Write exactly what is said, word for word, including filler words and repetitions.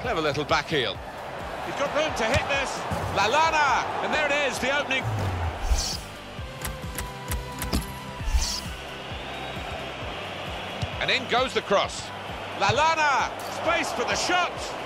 Clever little back heel. He's got room to hit this. Lallana! And there it is, the opening. And in goes the cross. Lallana! Space for the shot.